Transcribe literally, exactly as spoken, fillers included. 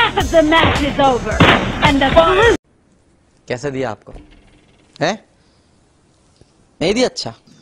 half of the match is over and the कैसे दिया आपको? है? नहीं दिया? अच्छा।